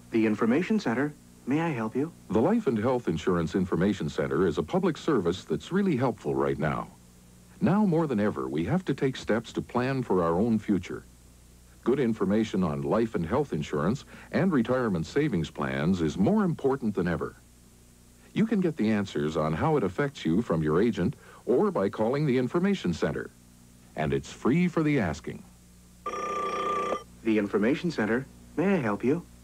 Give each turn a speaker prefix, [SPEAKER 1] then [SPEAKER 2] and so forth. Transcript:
[SPEAKER 1] The Information Center. May I help you?
[SPEAKER 2] The Life and Health Insurance Information Center is a public service that's really helpful right now. Now more than ever, we have to take steps to plan for our own future. Good information on life and health insurance and retirement savings plans is more important than ever. You can get the answers on how it affects you from your agent or by calling the Information Center. And it's free for the asking.
[SPEAKER 1] The Information Center. May I help you?